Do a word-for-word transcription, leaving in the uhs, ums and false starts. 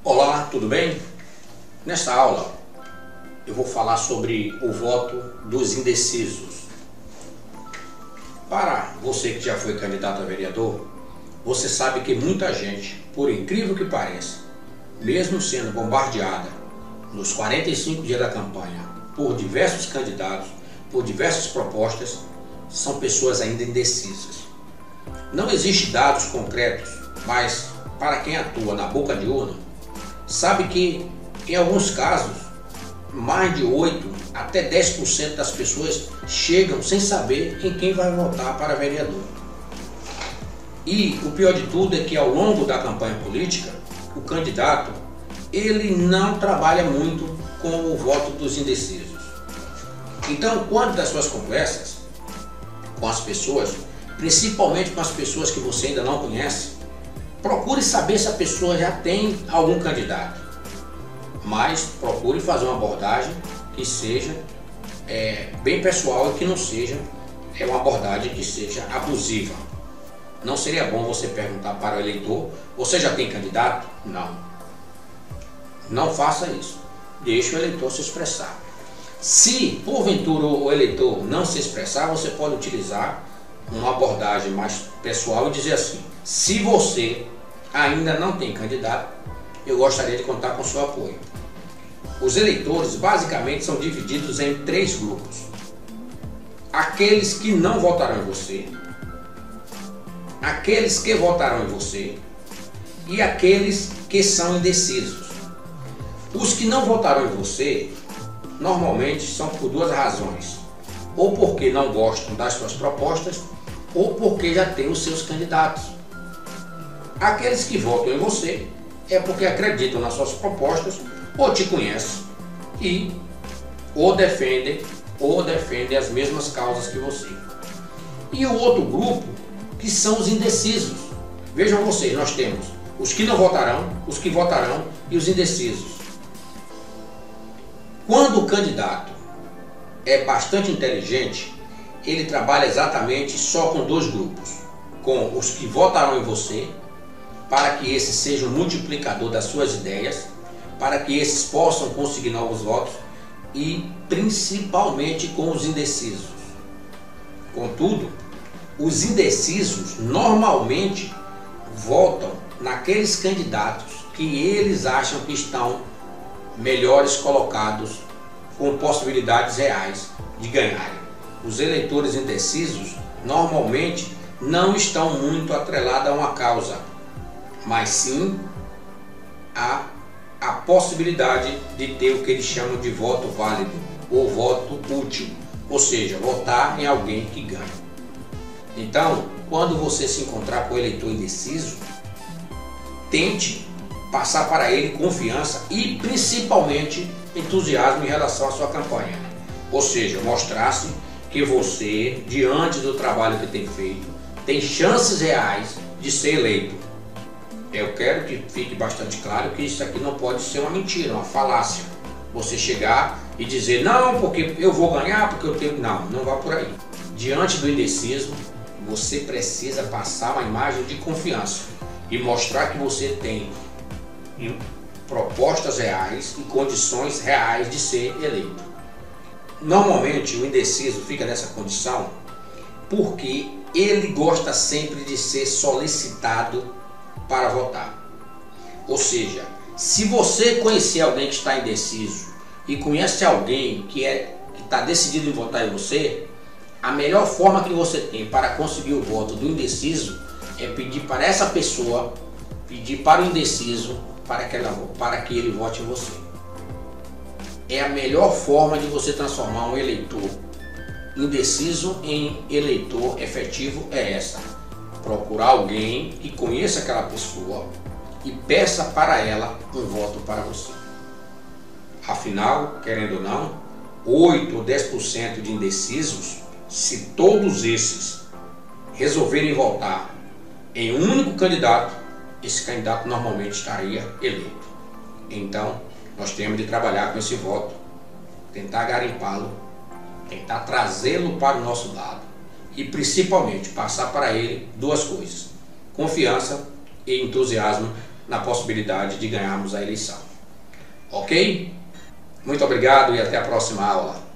Olá, tudo bem? Nesta aula eu vou falar sobre o voto dos indecisos. Para você que já foi candidato a vereador, você sabe que muita gente, por incrível que pareça, mesmo sendo bombardeada nos quarenta e cinco dias da campanha por diversos candidatos, por diversas propostas, são pessoas ainda indecisas. Não existem dados concretos, mas para quem atua na boca de urna, sabe que em alguns casos mais de oito até dez por cento das pessoas chegam sem saber em quem vai votar para vereador. E o pior de tudo é que ao longo da campanha política, o candidato ele não trabalha muito com o voto dos indecisos. Então, quando das suas conversas com as pessoas, principalmente com as pessoas que você ainda não conhece, procure saber se a pessoa já tem algum candidato, mas procure fazer uma abordagem que seja é, bem pessoal e que não seja é, uma abordagem que seja abusiva. Não seria bom você perguntar para o eleitor: você já tem candidato? Não. Não faça isso. Deixe o eleitor se expressar. Se porventura o eleitor não se expressar, você pode utilizar uma abordagem mais pessoal e dizer assim: se você ainda não tem candidato, eu gostaria de contar com seu apoio. Os eleitores basicamente são divididos em três grupos: aqueles que não votarão em você, aqueles que votarão em você e aqueles que são indecisos. Os que não votarão em você normalmente são por duas razões: ou porque não gostam das suas propostas, ou porque já têm os seus candidatos. Aqueles que votam em você é porque acreditam nas suas propostas, ou te conhecem e ou defendem ou defendem as mesmas causas que você. E o outro grupo, que são os indecisos. Vejam vocês, nós temos os que não votarão, os que votarão e os indecisos. Quando o candidato é bastante inteligente, ele trabalha exatamente só com dois grupos: com os que votarão em você, para que esse seja um multiplicador das suas ideias, para que esses possam conseguir novos votos, e principalmente com os indecisos. Contudo, os indecisos normalmente votam naqueles candidatos que eles acham que estão melhores colocados, com possibilidades reais de ganharem. Os eleitores indecisos normalmente não estão muito atrelados a uma causa, mas sim a, a possibilidade de ter o que eles chamam de voto válido ou voto útil, ou seja, votar em alguém que ganha. Então, quando você se encontrar com o eleitor indeciso, tente passar para ele confiança e principalmente entusiasmo em relação à sua campanha. Ou seja, mostrar-se que você, diante do trabalho que tem feito, tem chances reais de ser eleito. Eu quero que fique bastante claro que isso aqui não pode ser uma mentira, uma falácia. Você chegar e dizer: não, porque eu vou ganhar, porque eu tenho... Não, não vá por aí. Diante do indeciso, você precisa passar uma imagem de confiança e mostrar que você tem propostas reais e condições reais de ser eleito. Normalmente o indeciso fica nessa condição porque ele gosta sempre de ser solicitado para votar. Ou seja, se você conhecer alguém que está indeciso e conhece alguém que é que está decidido em votar em você, a melhor forma que você tem para conseguir o voto do indeciso é pedir para essa pessoa, pedir para o indeciso para que, ela, para que ele vote em você. É a melhor forma de você transformar um eleitor indeciso em eleitor efetivo, é essa: procurar alguém que conheça aquela pessoa e peça para ela um voto para você. Afinal, querendo ou não, oito ou dez por cento de indecisos, se todos esses resolverem votar em um único candidato, esse candidato normalmente estaria eleito. Então, nós temos de trabalhar com esse voto, tentar garimpá-lo, tentar trazê-lo para o nosso lado e principalmente passar para ele duas coisas: confiança e entusiasmo na possibilidade de ganharmos a eleição. Ok? Muito obrigado e até a próxima aula.